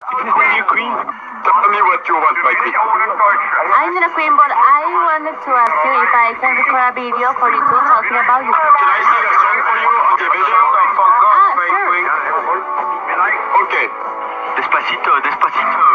You queen? Tell me what you want, my queen. I'm the queen, but I wanted to ask you if I can record a video for you two talking about you. Can I sing a song for you on the video? Sure. Okay. Despacito, despacito.